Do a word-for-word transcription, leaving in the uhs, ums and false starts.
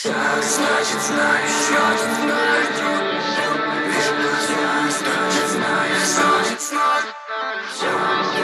Так, значит, знаешь, я тут знаю. Вижу глаза, значит, знаешь, значит, знаю.